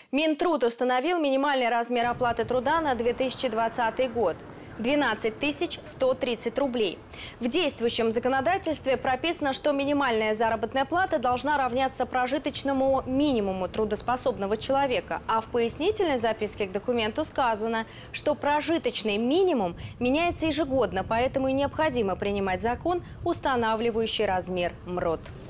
Минтруд установил минимальный размер оплаты труда на 2020 год – 12 130 рублей. В действующем законодательстве прописано, что минимальная заработная плата должна равняться прожиточному минимуму трудоспособного человека, а в пояснительной записке к документу сказано, что прожиточный минимум меняется ежегодно, поэтому и необходимо принимать закон, устанавливающий размер МРОТ.